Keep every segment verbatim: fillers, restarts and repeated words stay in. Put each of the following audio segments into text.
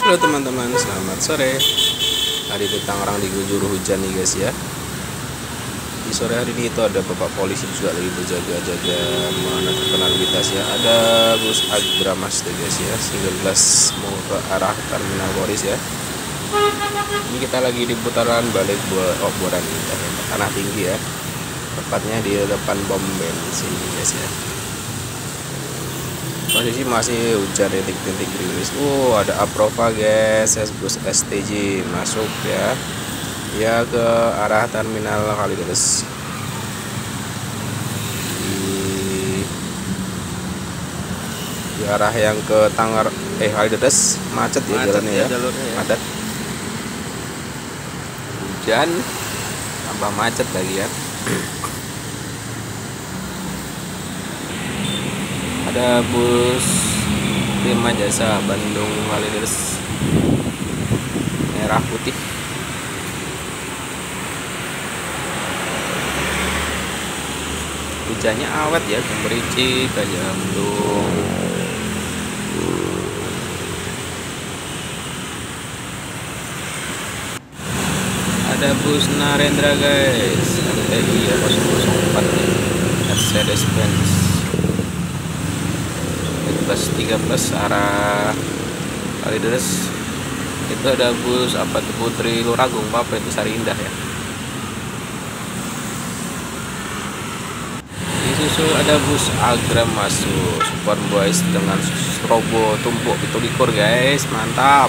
Halo teman-teman, selamat sore. Hari ini Tangerang diguyur hujan nih guys ya. Di sore hari ini itu ada bapak polisi juga lagi berjaga-jaga mengatur lalu lintas ya. Ada bus Agramas tuh guys ya, single glass mau ke arah Terminal Boris ya. Ini kita lagi di putaran balik buat oh, buaran tanah tinggi ya. Tepatnya di depan pom bensin guys ya. Posisi masih hujan rintik-rintik gerimis. Oh, ada Aprova guys, bus S T J masuk ya. Ya ke arah Terminal Kalideres. Di, di arah yang ke Tangar eh Kalideres macet ya macet jalannya ya. Jalurnya ya. Padat. Hujan tambah macet lagi ya. Ada bus Prima Jasa Bandung Kalideres merah putih. Hujannya awet ya, gemericik aja mendung. Ada bus Narendra guys, R T I ya nol nol empat ya, Mercedes Benz plus tiga plus arah Kalideres. Itu ada bus apa tuh Putri Luragung apa itu Sari Indah ya. Di susul ada bus Agram masuk Super Boys dengan strobo tumpuk itu likur guys, mantap.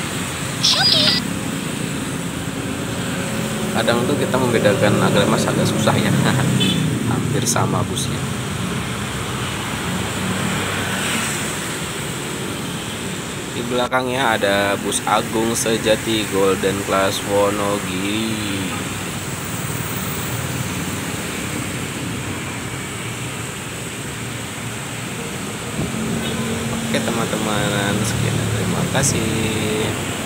Kadang tuh kita membedakan Agram Mas agak susah ya. Hampir sama busnya. Di belakangnya ada bus Agung Sejati Golden Class Wonogiri. Oke teman-teman, sekian terima kasih.